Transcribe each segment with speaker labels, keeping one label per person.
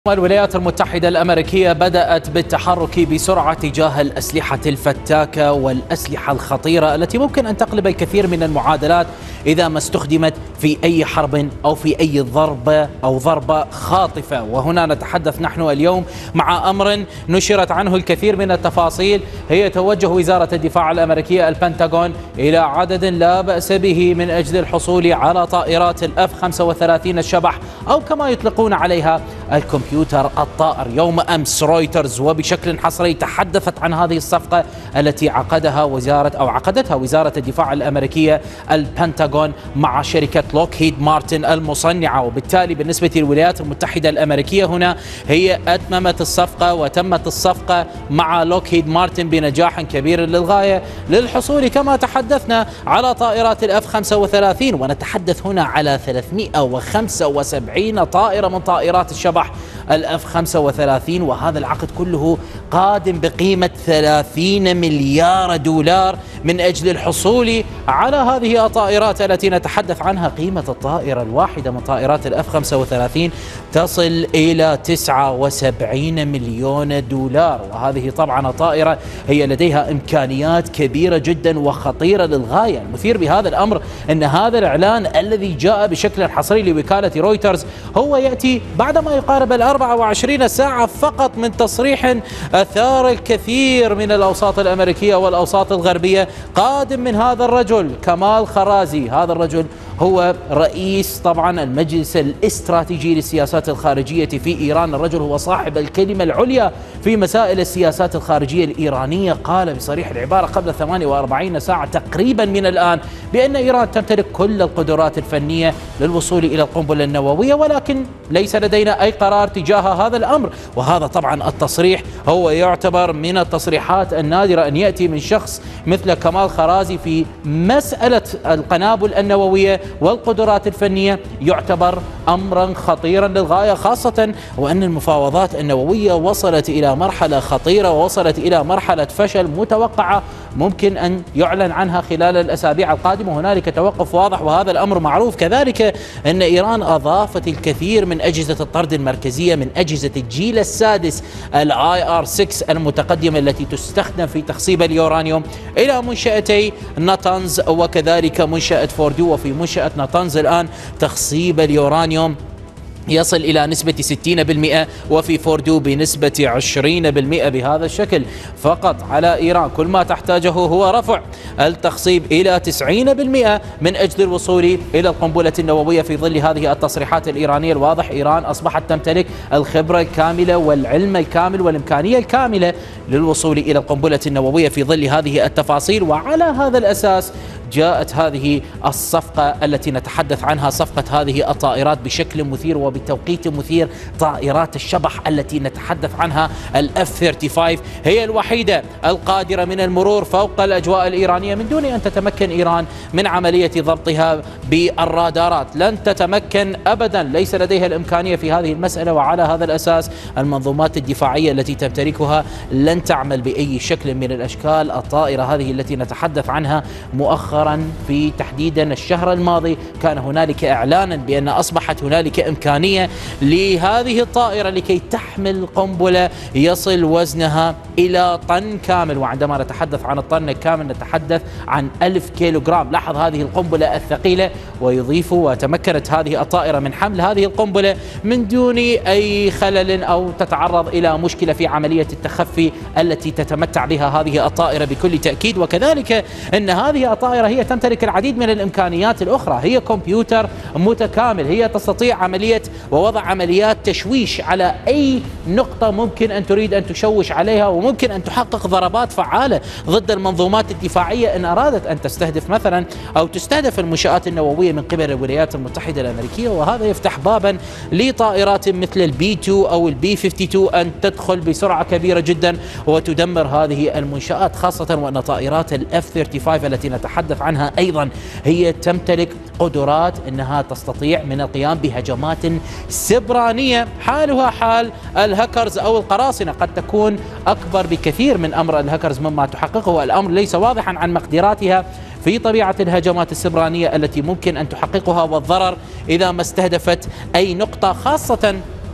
Speaker 1: الولايات المتحدة الأمريكية بدأت بالتحرك بسرعة تجاه الأسلحة الفتاكة والأسلحة الخطيرة التي ممكن أن تقلب الكثير من المعادلات إذا ما استخدمت في أي حرب أو في أي ضربة خاطفة. وهنا نتحدث نحن اليوم مع أمر نشرت عنه الكثير من التفاصيل، هي توجه وزارة الدفاع الأمريكية البنتاغون إلى عدد لا بأس به من أجل الحصول على طائرات الF-35 الشبح أو كما يطلقون عليها الكمبيوتر الطائر. يوم أمس رويترز وبشكل حصري تحدثت عن هذه الصفقة التي عقدتها وزارة الدفاع الأمريكية البنتاغون مع شركة لوكهيد مارتن المصنعة. وبالتالي بالنسبة للولايات المتحدة الأمريكية هنا هي أتممت الصفقة وتمت الصفقة مع لوكهيد مارتن بنجاح كبير للغاية للحصول كما تحدثنا على طائرات الF-35، ونتحدث هنا على 375 طائرة من طائرات الشبح الF-35، وهذا العقد كله قادم بقيمة 30 مليار دولار من أجل الحصول على هذه الطائرات التي نتحدث عنها. قيمة الطائرة الواحدة من طائرات الF-35 تصل إلى 79 مليون دولار، وهذه طبعا طائرة هي لديها إمكانيات كبيرة جدا وخطيرة للغاية. المثير بهذا الأمر أن هذا الإعلان الذي جاء بشكل حصري لوكالة رويترز هو يأتي بعدما يقارب 24 ساعة فقط من تصريح أثار الكثير من الأوساط الأمريكية والأوساط الغربية قادم من هذا الرجل كمال خرازي. هذا الرجل هو رئيس طبعا المجلس الاستراتيجي للسياسات الخارجية في إيران، الرجل هو صاحب الكلمة العليا في مسائل السياسات الخارجية الإيرانية. قال بصريح العبارة قبل 48 ساعة تقريبا من الآن بأن إيران تمتلك كل القدرات الفنية للوصول إلى القنبلة النووية، ولكن ليس لدينا أي قرار تجاه هذا الأمر. وهذا طبعا التصريح هو يعتبر من التصريحات النادرة أن يأتي من شخص مثل كمال خرازي في مسألة القنابل النووية والقدرات الفنية، يعتبر أمرا خطيرا للغاية، خاصة وأن المفاوضات النووية وصلت إلى مرحلة خطيرة ووصلت إلى مرحلة فشل متوقعة ممكن أن يعلن عنها خلال الأسابيع القادمة. هنالك توقف واضح وهذا الأمر معروف. كذلك أن إيران أضافت الكثير من أجهزة الطرد المركزية من أجهزة الجيل السادس IR-6 المتقدمة التي تستخدم في تخصيب اليورانيوم إلى منشأتي ناتانز وكذلك منشأة فوردو. وفي منشأة ناتانز الآن تخصيب اليورانيوم يصل إلى نسبة 60%، وفي فوردو بنسبة 20%. بهذا الشكل فقط على إيران كل ما تحتاجه هو رفع التخصيب إلى 90% من أجل الوصول إلى القنبلة النووية. في ظل هذه التصريحات الإيرانية الواضح إيران أصبحت تمتلك الخبرة الكاملة والعلم الكامل والإمكانية الكاملة للوصول إلى القنبلة النووية في ظل هذه التفاصيل. وعلى هذا الأساس جاءت هذه الصفقة التي نتحدث عنها، صفقة هذه الطائرات بشكل مثير وبتوقيت مثير. طائرات الشبح التي نتحدث عنها الF-35 هي الوحيدة القادرة من المرور فوق الأجواء الإيرانية من دون أن تتمكن إيران من عملية ضبطها بالرادارات. لن تتمكن أبدا، ليس لديها الإمكانية في هذه المسألة. وعلى هذا الأساس المنظومات الدفاعية التي تمتلكها لن تعمل بأي شكل من الأشكال. الطائرة هذه التي نتحدث عنها مؤخرا في تحديدا الشهر الماضي كان هنالك إعلانا بأن أصبحت هنالك إمكانية لهذه الطائرة لكي تحمل قنبلة يصل وزنها إلى طن كامل. وعندما نتحدث عن الطن الكامل نتحدث عن 1000 كيلوغرام. لاحظ هذه القنبلة الثقيلة. ويضيف وتمكنت هذه الطائرة من حمل هذه القنبلة من دون أي خلل أو تتعرض إلى مشكلة في عملية التخفي التي تتمتع بها هذه الطائرة بكل تأكيد. وكذلك أن هذه الطائرة هي تمتلك العديد من الإمكانيات الأخرى، هي كمبيوتر متكامل، هي تستطيع عملية ووضع عمليات تشويش على أي نقطة ممكن أن تريد أن تشوش عليها، وممكن أن تحقق ضربات فعالة ضد المنظومات الدفاعية إن أرادت أن تستهدف مثلا أو تستهدف المنشآت النووية من قبل الولايات المتحدة الأمريكية. وهذا يفتح بابا لطائرات مثل الB-2 أو الB-52 أن تدخل بسرعة كبيرة جدا وتدمر هذه المنشآت، خاصة وأن طائرات الF-35 التي نتحدث عنها أيضا هي تمتلك قدرات أنها تستطيع من القيام بهجمات سبرانية حالها حال الهاكرز أو القراصنة، قد تكون أكبر بكثير من أمر الهاكرز مما تحققه. الأمر ليس واضحا عن مقدراتها في طبيعة الهجمات السبرانية التي ممكن أن تحققها والضرر إذا ما استهدفت أي نقطة، خاصة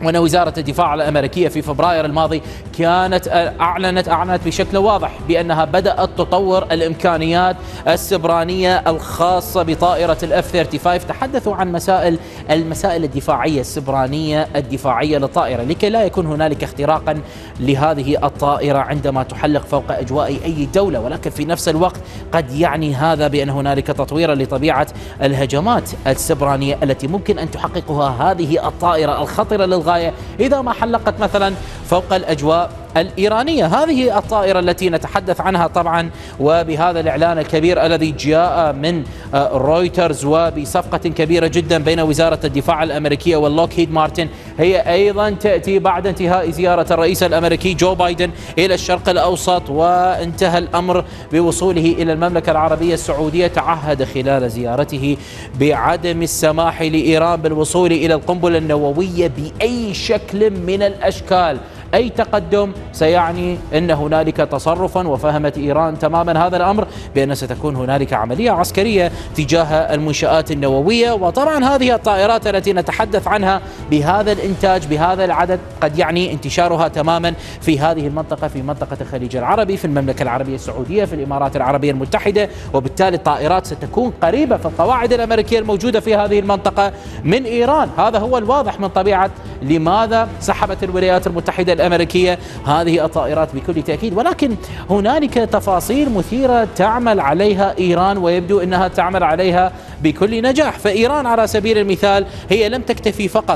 Speaker 1: وأن وزارة الدفاع الأمريكية في فبراير الماضي كانت أعلنت بشكل واضح بأنها بدأت تطور الإمكانيات السبرانية الخاصة بطائرة الF-35. تحدثوا عن المسائل الدفاعية السبرانية الدفاعية للطائرة لكي لا يكون هنالك اختراقا لهذه الطائرة عندما تحلق فوق أجواء أي دولة، ولكن في نفس الوقت قد يعني هذا بأن هنالك تطويرا لطبيعة الهجمات السبرانية التي ممكن أن تحققها هذه الطائرة الخطرة للغاية إذا ما حلقت مثلا فوق الأجواء الإيرانية. هذه الطائرة التي نتحدث عنها طبعا، وبهذا الإعلان الكبير الذي جاء من رويترز وبصفقة كبيرة جدا بين وزارة الدفاع الأمريكية واللوكهيد مارتن، هي أيضا تأتي بعد انتهاء زيارة الرئيس الأمريكي جو بايدن إلى الشرق الأوسط، وانتهى الأمر بوصوله إلى المملكة العربية السعودية. تعهد خلال زيارته بعدم السماح لإيران بالوصول إلى القنبلة النووية بأي شكل من الأشكال. أي تقدم سيعني أن هنالك تصرفا، وفهمت إيران تماما هذا الأمر بأن ستكون هنالك عملية عسكرية تجاه المنشآت النووية. وطبعا هذه الطائرات التي نتحدث عنها بهذا الإنتاج بهذا العدد قد يعني انتشارها تماما في هذه المنطقة، في منطقة الخليج العربي، في المملكة العربية السعودية، في الإمارات العربية المتحدة، وبالتالي الطائرات ستكون قريبة في القواعد الأمريكية الموجودة في هذه المنطقة من إيران. هذا هو الواضح من طبيعة لماذا سحبت الولايات المتحدة الأمريكية هذه الطائرات بكل تأكيد. ولكن هنالك تفاصيل مثيرة تعمل عليها إيران، ويبدو أنها تعمل عليها بكل نجاح. فإيران على سبيل المثال هي لم تكتفي فقط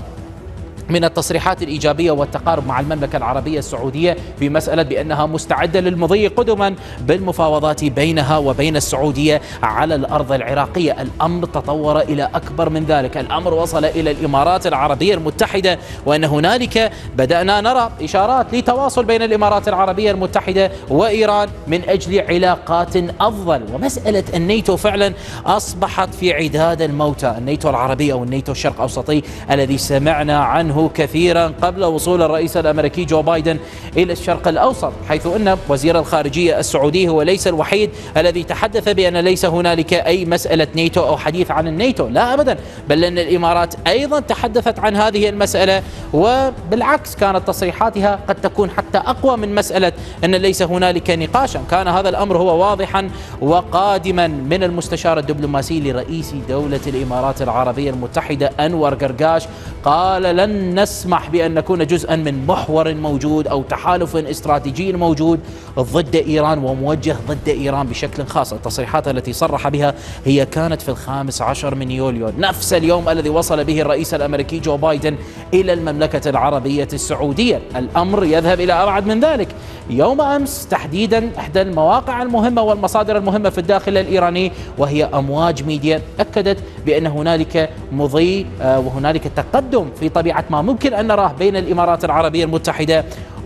Speaker 1: من التصريحات الإيجابية والتقارب مع المملكة العربية السعودية في مسألة بأنها مستعدة للمضي قدما بالمفاوضات بينها وبين السعودية على الأرض العراقية. الأمر تطور إلى أكبر من ذلك، الأمر وصل إلى الإمارات العربية المتحدة، وأن هنالك بدأنا نرى إشارات لتواصل بين الإمارات العربية المتحدة وإيران من أجل علاقات أفضل. ومسألة الناتو فعلا أصبحت في عداد الموتى، الناتو العربي أو الناتو الشرق أوسطي الذي سمعنا عنه كثيرا قبل وصول الرئيس الأمريكي جو بايدن إلى الشرق الأوسط، حيث أن وزير الخارجية السعودي هو ليس الوحيد الذي تحدث بأن ليس هنالك أي مسألة ناتو أو حديث عن الناتو، لا أبدا، بل أن الإمارات أيضا تحدثت عن هذه المسألة، وبالعكس كانت تصريحاتها قد تكون حتى أقوى من مسألة أن ليس هنالك نقاشا. كان هذا الأمر هو واضحا وقادما من المستشار الدبلوماسي لرئيس دولة الإمارات العربية المتحدة أنور قرقاش، قال لن نسمح بأن نكون جزءا من محور موجود أو تحالف استراتيجي موجود ضد إيران وموجه ضد إيران بشكل خاص. التصريحات التي صرح بها هي كانت في 15 من يوليو، نفس اليوم الذي وصل به الرئيس الأمريكي جو بايدن إلى المملكة العربية السعودية. الأمر يذهب إلى أبعد من ذلك. يوم أمس تحديدا إحدى المواقع المهمة والمصادر المهمة في الداخل الإيراني وهي أمواج ميديا أكدت بأن هنالك مضي وهنالك تقدم في طبيعة ما ممكن أن نراه بين الإمارات العربية المتحدة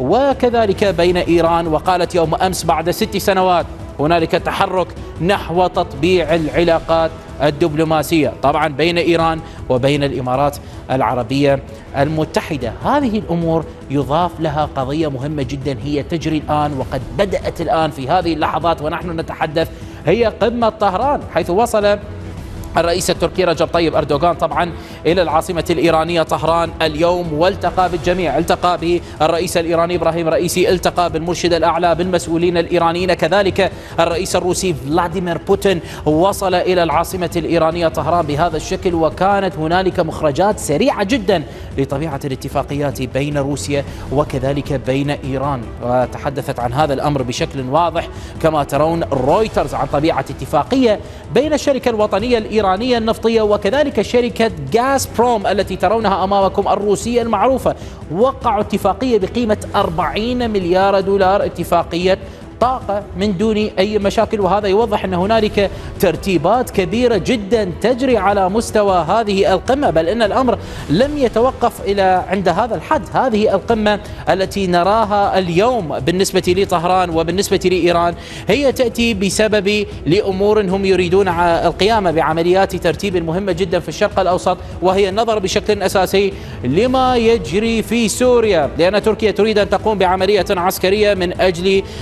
Speaker 1: وكذلك بين إيران. وقالت يوم أمس بعد 6 سنوات هنالك تحرك نحو تطبيع العلاقات الدبلوماسية طبعا بين إيران وبين الإمارات العربية المتحدة. هذه الأمور يضاف لها قضية مهمة جدا هي تجري الآن وقد بدأت الآن في هذه اللحظات ونحن نتحدث، هي قمة طهران، حيث وصل الرئيس التركي رجب طيب أردوغان طبعا إلى العاصمة الإيرانية طهران اليوم، والتقى بالجميع، التقى بالرئيس الإيراني إبراهيم رئيسي، التقى بالمرشد الأعلى، بالمسؤولين الإيرانيين، كذلك الرئيس الروسي فلاديمير بوتين وصل إلى العاصمة الإيرانية طهران بهذا الشكل. وكانت هنالك مخرجات سريعة جدا لطبيعة الاتفاقيات بين روسيا وكذلك بين إيران، وتحدثت عن هذا الأمر بشكل واضح كما ترون رويترز عن طبيعة اتفاقية بين الشركة الوطنية الإيرانية النفطية وكذلك شركة غازبروم التي ترونها أمامكم الروسية المعروفة. وقعوا اتفاقية بقيمة 40 مليار دولار، اتفاقية طاقة من دون أي مشاكل. وهذا يوضح أن هنالك ترتيبات كبيرة جدا تجري على مستوى هذه القمة، بل أن الأمر لم يتوقف إلى عند هذا الحد. هذه القمة التي نراها اليوم بالنسبة لطهران وبالنسبة لإيران هي تأتي بسبب لأمور هم يريدون القيام بعمليات ترتيب مهمة جدا في الشرق الأوسط، وهي النظر بشكل أساسي لما يجري في سوريا، لأن تركيا تريد أن تقوم بعملية عسكرية من أجل اقتحام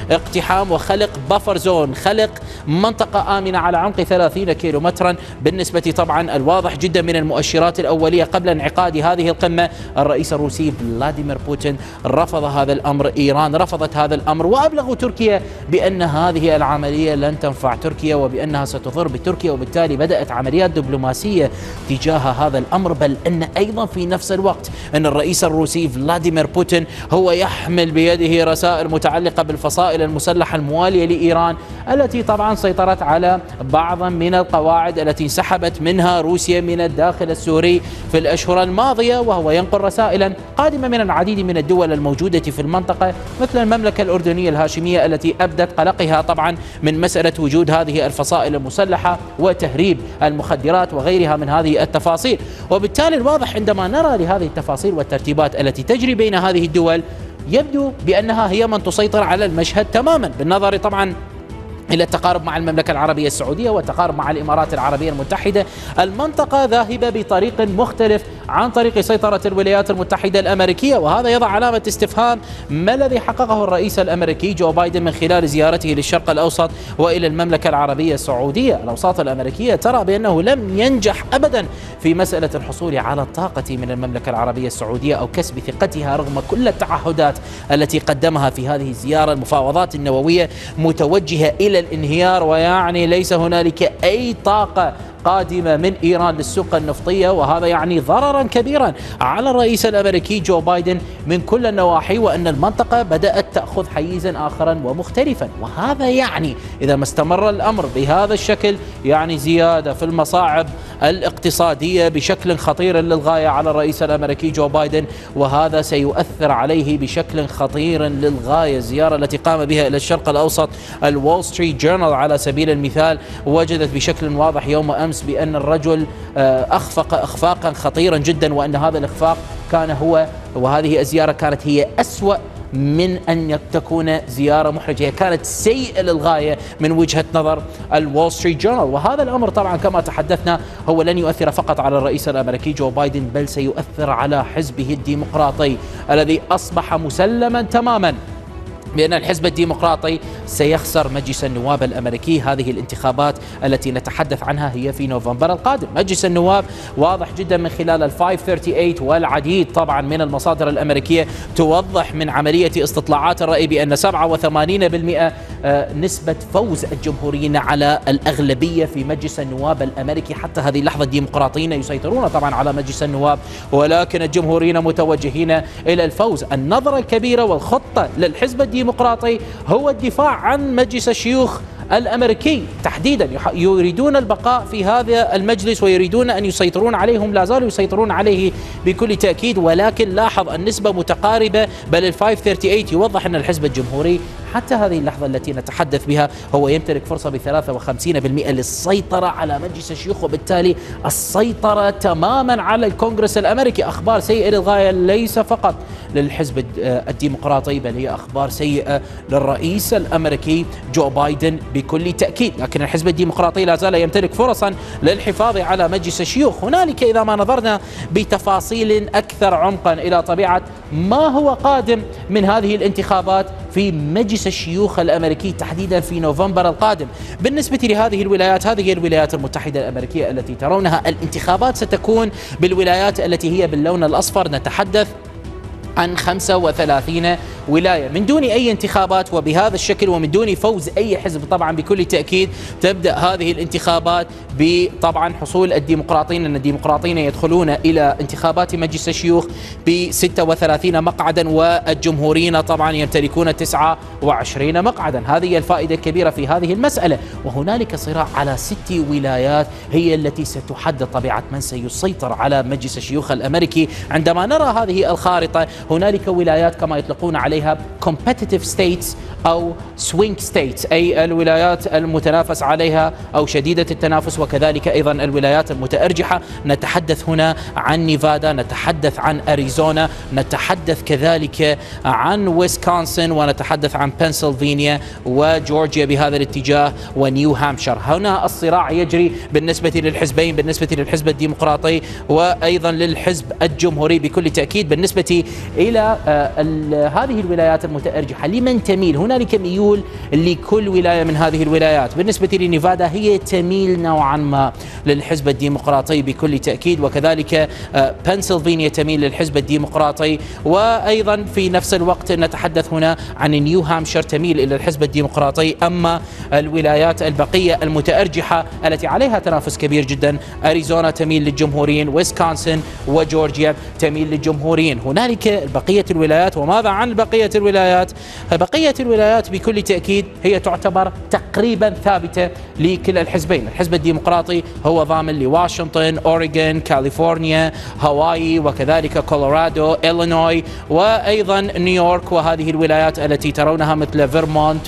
Speaker 1: الازدحام وخلق بفر زون، خلق منطقة آمنة على عمق 30 كيلومترا. بالنسبة طبعا الواضح جدا من المؤشرات الأولية قبل انعقاد هذه القمة، الرئيس الروسي فلاديمير بوتين رفض هذا الأمر، إيران رفضت هذا الأمر، وأبلغوا تركيا بأن هذه العملية لن تنفع تركيا وبأنها ستضر بتركيا، وبالتالي بدأت عمليات دبلوماسية تجاه هذا الأمر. بل أن أيضا في نفس الوقت أن الرئيس الروسي فلاديمير بوتين هو يحمل بيده رسائل متعلقة بالفصائل المسلحة الموالية لإيران، التي طبعا سيطرت على بعض من القواعد التي انسحبت منها روسيا من الداخل السوري في الأشهر الماضية، وهو ينقل رسائلا قادمة من العديد من الدول الموجودة في المنطقة مثل المملكة الأردنية الهاشمية التي أبدت قلقها طبعا من مسألة وجود هذه الفصائل المسلحة وتهريب المخدرات وغيرها من هذه التفاصيل. وبالتالي الواضح عندما نرى لهذه التفاصيل والترتيبات التي تجري بين هذه الدول، يبدو بأنها هي من تسيطر على المشهد تماما، بالنظر طبعا إلى التقارب مع المملكة العربية السعودية والتقارب مع الإمارات العربية المتحدة. المنطقة ذاهبة بطريق مختلف عن طريق سيطرة الولايات المتحدة الأمريكية، وهذا يضع علامة استفهام ما الذي حققه الرئيس الأمريكي جو بايدن من خلال زيارته للشرق الأوسط وإلى المملكة العربية السعودية. الأوساط الأمريكية ترى بأنه لم ينجح أبدا في مسألة الحصول على الطاقة من المملكة العربية السعودية أو كسب ثقتها رغم كل التعهدات التي قدمها في هذه الزيارة. المفاوضات النووية متوجهة إلى الانهيار، ويعني ليس هنالك أي طاقة قادمة من إيران للسوق النفطية، وهذا يعني ضررا كبيرا على الرئيس الأمريكي جو بايدن من كل النواحي، وأن المنطقة بدأت تأخذ حيزا آخرا ومختلفا. وهذا يعني إذا ما استمر الأمر بهذا الشكل يعني زيادة في المصاعب الاقتصادية بشكل خطير للغاية على الرئيس الأمريكي جو بايدن، وهذا سيؤثر عليه بشكل خطير للغاية. الزيارة التي قام بها إلى الشرق الأوسط الوول ستريت جورنال على سبيل المثال وجدت بشكل واضح يوم أمس بأن الرجل أخفق إخفاقا خطيرا جدا، وأن هذا الإخفاق كان هو، وهذه الزيارة كانت هي أسوأ من أن تكون زيارة محرجة، هي كانت سيئة للغاية من وجهة نظر الوول ستريت جورنال. وهذا الأمر طبعا كما تحدثنا هو لن يؤثر فقط على الرئيس الأمريكي جو بايدن، بل سيؤثر على حزبه الديمقراطي الذي أصبح مسلما تماما بأن الحزب الديمقراطي سيخسر مجلس النواب الأمريكي. هذه الانتخابات التي نتحدث عنها هي في نوفمبر القادم. مجلس النواب واضح جدا من خلال ال 538 والعديد طبعا من المصادر الأمريكية توضح من عملية استطلاعات الرأي بأن 87% نسبة فوز الجمهوريين على الأغلبية في مجلس النواب الأمريكي. حتى هذه اللحظة الديمقراطيين يسيطرون طبعا على مجلس النواب، ولكن الجمهوريين متوجهين إلى الفوز. النظرة الكبيرة والخطة للحزب الديمقراطي هو الدفاع عن مجلس الشيوخ الأمريكي تحديدا. يريدون البقاء في هذا المجلس ويريدون أن يسيطرون عليه، هم لا زالوا يسيطرون عليه بكل تأكيد، ولكن لاحظ النسبة متقاربة. بل ال 538 يوضح أن الحزب الجمهوري حتى هذه اللحظة التي نتحدث بها هو يمتلك فرصة ب 53% للسيطرة على مجلس الشيوخ، وبالتالي السيطرة تماما على الكونغرس الأمريكي. أخبار سيئة للغاية ليس فقط للحزب الديمقراطي، بل هي أخبار سيئة للرئيس الأمريكي جو بايدن بكل تأكيد. لكن الحزب الديمقراطي لا زال يمتلك فرصا للحفاظ على مجلس الشيوخ. هنالك إذا ما نظرنا بتفاصيل أكثر عمقا إلى طبيعة ما هو قادم من هذه الانتخابات في مجلس الشيوخ الأمريكي تحديدا في نوفمبر القادم بالنسبة لهذه الولايات، هذه هي الولايات المتحدة الأمريكية التي ترونها. الانتخابات ستكون بالولايات التي هي باللون الأصفر، نتحدث عن 35 ولاية من دون أي انتخابات وبهذا الشكل ومن دون فوز أي حزب. طبعا بكل تأكيد تبدأ هذه الانتخابات بطبعا حصول الديمقراطيين، أن الديمقراطيين يدخلون إلى انتخابات مجلس الشيوخ ب 36 مقعدا، والجمهوريين طبعا يمتلكون 29 مقعدا. هذه الفائدة الكبيرة في هذه المسألة. وهنالك صراع على 6 ولايات هي التي ستحدد طبيعة من سيسيطر على مجلس الشيوخ الأمريكي. عندما نرى هذه الخارطة هنالك ولايات كما يطلقون عليها competitive states أو swing states، أي الولايات المتنافس عليها أو شديدة التنافس، وكذلك أيضا الولايات المتأرجحة. نتحدث هنا عن نيفادا، نتحدث عن أريزونا، نتحدث كذلك عن ويسكونسن، ونتحدث عن بنسلفانيا وجورجيا بهذا الاتجاه ونيو هامشير. هنا الصراع يجري بالنسبة للحزبين، بالنسبة للحزب الديمقراطي وأيضا للحزب الجمهوري بكل تأكيد. بالنسبة إلى هذه الولايات المتأرجحة لمن تميل؟ هنالك ميول لكل ولاية من هذه الولايات. بالنسبة لنيفادا هي تميل نوعا ما للحزب الديمقراطي بكل تأكيد، وكذلك بنسلفانيا تميل للحزب الديمقراطي، وأيضا في نفس الوقت نتحدث هنا عن نيو هامشير تميل إلى الحزب الديمقراطي. أما الولايات البقية المتأرجحة التي عليها تنافس كبير جدا، أريزونا تميل للجمهوريين، ويسكونسن وجورجيا تميل للجمهوريين. هنالك بقية الولايات. وماذا عن بقية الولايات؟ بقية الولايات بكل تأكيد هي تعتبر تقريبا ثابتة لكلا الحزبين. الحزب الديمقراطي هو ضامن لواشنطن، أوريغون، كاليفورنيا، هاواي، وكذلك كولورادو، إلينوي، وأيضا نيويورك، وهذه الولايات التي ترونها مثل فيرمونت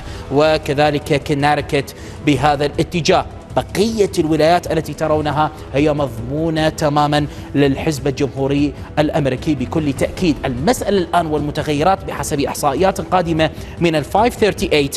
Speaker 1: وكذلك كونتيكت بهذا الاتجاه. بقية الولايات التي ترونها هي مضمونة تماما للحزب الجمهوري الأمريكي بكل تأكيد. المسألة الآن والمتغيرات بحسب إحصائيات قادمة من ال 538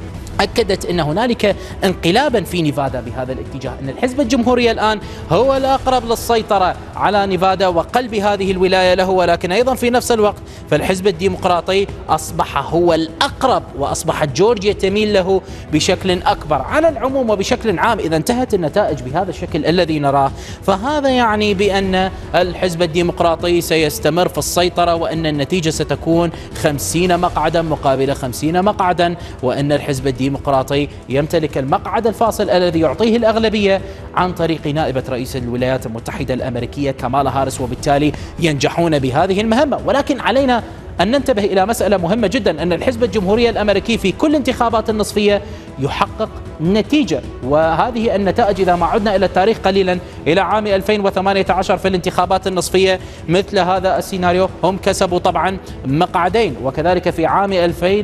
Speaker 1: أكدت أن هنالك انقلابا في نيفادا بهذا الاتجاه، أن الحزب الجمهوري الآن هو الأقرب للسيطرة على نيفادا وقلب هذه الولاية له، ولكن أيضا في نفس الوقت فالحزب الديمقراطي أصبح هو الأقرب، وأصبحت جورجيا تميل له بشكل أكبر. على العموم وبشكل عام إذا انتهت النتائج بهذا الشكل الذي نراه، فهذا يعني بأن الحزب الديمقراطي سيستمر في السيطرة، وأن النتيجة ستكون 50 مقعدا مقابل 50 مقعدا، وأن الحزب الديمقراطي يمتلك المقعد الفاصل الذي يعطيه الأغلبية عن طريق نائبة رئيس الولايات المتحدة الأمريكية كامالا هاريس، وبالتالي ينجحون بهذه المهمة. ولكن علينا أن ننتبه إلى مسألة مهمة جدا، أن الحزب الجمهوري الأمريكي في كل انتخابات النصفية يحقق نتيجة، وهذه النتائج إذا ما عدنا إلى التاريخ قليلا إلى عام 2018 في الانتخابات النصفية مثل هذا السيناريو هم كسبوا طبعا مقعدين، وكذلك في عام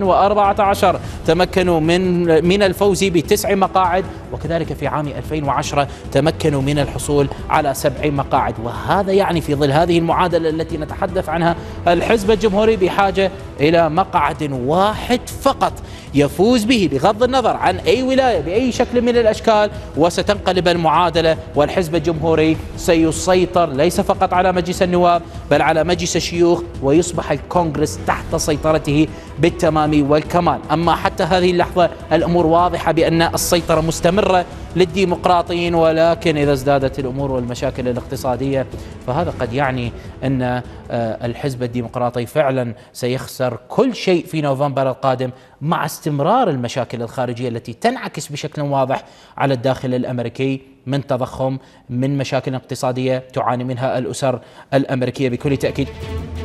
Speaker 1: 2014 تمكنوا من الفوز ب9 مقاعد، وكذلك في عام 2010 تمكنوا من الحصول على 7 مقاعد. وهذا يعني في ظل هذه المعادلة التي نتحدث عنها الحزب الجمهوري بحاجة إلى مقعد واحد فقط يفوز به بغض النظر عن أي ولاية بأي شكل من الأشكال، وستنقلب المعادلة، والحزب الجمهوري سيسيطر ليس فقط على مجلس النواب بل على مجلس الشيوخ، ويصبح الكونغرس تحت سيطرته بالتمام والكمال. أما حتى هذه اللحظة الأمور واضحة بأن السيطرة مستمرة للديمقراطيين، ولكن إذا ازدادت الأمور والمشاكل الاقتصادية فهذا قد يعني أن الحزب الديمقراطي فعلا سيخسر كل شيء في نوفمبر القادم، مع استمرار المشاكل الخارجية التي تنعكس بشكل واضح على الداخل الأمريكي من تضخم، من مشاكل اقتصادية تعاني منها الأسر الأمريكية بكل تأكيد.